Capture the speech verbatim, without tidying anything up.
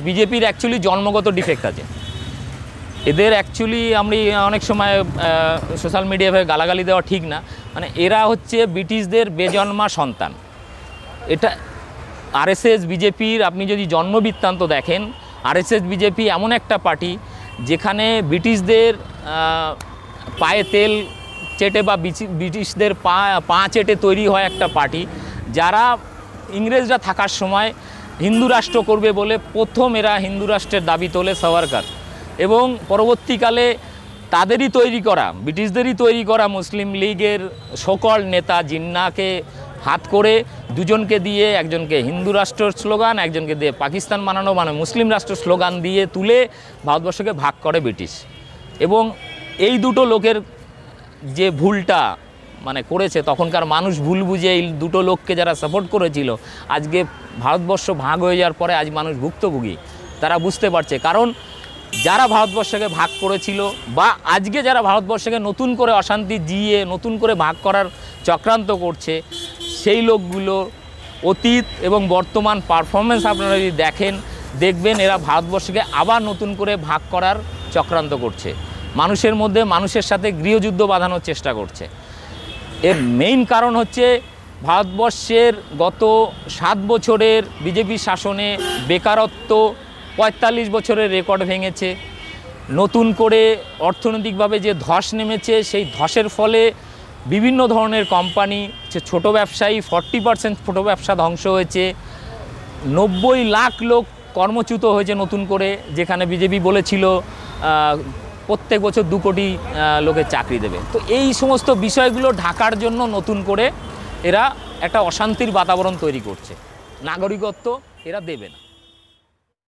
বিজেপির অ্যাকচুয়ালি জন্মগত ডিফেক্ট আছে। এদের অ্যাকচুয়ালি আমি অনেক সময় সোশ্যাল মিডিয়ায় গালাগালি দেওয়া ঠিক না, মানে এরা হচ্ছে ব্রিটিশদের বেজন্মা সন্তান। এটা আরএসএস বিজেপির আপনি যদি জন্মবৃত্তান্ত দেখেন, আরএসএস বিজেপি এমন একটা পার্টি যেখানে ব্রিটিশদের পায়ে তেল চেটে বা ব্রিটিশদের পা পা চেটে তৈরি হয় একটা পার্টি, যারা ইংরেজরা থাকার সময় হিন্দু রাষ্ট্র করবে বলে প্রথম এরা হিন্দু রাষ্ট্রের দাবি তোলে সাভারকার, এবং পরবর্তীকালে তাদেরই তৈরি করা ব্রিটিশদেরই তৈরি করা মুসলিম লীগের সকল নেতা জিন্নাকে হাত করে দুজনকে দিয়ে, একজনকে হিন্দু রাষ্ট্রের স্লোগান, একজনকে দিয়ে পাকিস্তান বানানো মানে মুসলিম রাষ্ট্র স্লোগান দিয়ে তুলে ভারতবর্ষকে ভাগ করে ব্রিটিশ। এবং এই দুটো লোকের যে ভুলটা মানে করেছে, তখনকার মানুষ ভুল বুঝে এই দুটো লোককে যারা সাপোর্ট করেছিল, আজকে ভারতবর্ষ ভাগ হয়ে যাওয়ার পরে আজ মানুষ ভুক্তভোগী, তারা বুঝতে পারছে। কারণ যারা ভারতবর্ষকে ভাগ করেছিল বা আজকে যারা ভারতবর্ষকে নতুন করে অশান্তি জিয়ে নতুন করে ভাগ করার চক্রান্ত করছে, সেই লোকগুলো অতীত এবং বর্তমান পারফরমেন্স আপনারা যদি দেখেন, দেখবেন এরা ভারতবর্ষকে আবার নতুন করে ভাগ করার চক্রান্ত করছে, মানুষের মধ্যে মানুষের সাথে গৃহযুদ্ধ বাঁধানোর চেষ্টা করছে। এর মেইন কারণ হচ্ছে ভারতবর্ষের গত সাত বছরের বিজেপি শাসনে বেকারত্ব পঁয়তাল্লিশ বছরের রেকর্ড ভেঙেছে। নতুন করে অর্থনৈতিকভাবে যে ধস নেমেছে, সেই ধসের ফলে বিভিন্ন ধরনের কোম্পানি, ছোটো ব্যবসায়ী ফর্টি পার্সেন্ট ছোটো ব্যবসা ধ্বংস হয়েছে। নব্বই লাখ লোক কর্মচ্যুত হয়েছে নতুন করে, যেখানে বিজেপি বলেছিল প্রত্যেক বছর দু কোটি লোকের চাকরি দেবে। তো এই সমস্ত বিষয়গুলো ঢাকার জন্য নতুন করে এরা একটা অশান্তির বাতাবরণ তৈরি করছে। নাগরিকত্ব এরা দেবে না।